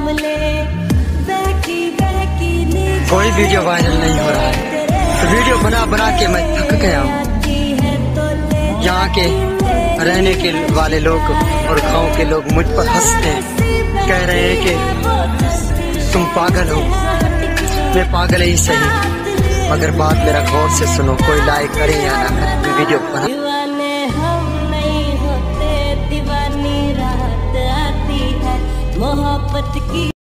कोई video viral नहीं हो रहा है, तो वीडियो बना बना के मैं थक गया हूँ। यहाँ के रहने के वाले लोग और गाँव के लोग मुझ पर हंसते हैं, कह रहे हैं कि तुम पागल हो। मैं पागल ही सही, मगर बात मेरा गौर से सुनो। कोई लाइक करे या ना करे, वीडियो बना। दीवाने हम नहीं होते, दीवानी रात आती है मोहब्बत की।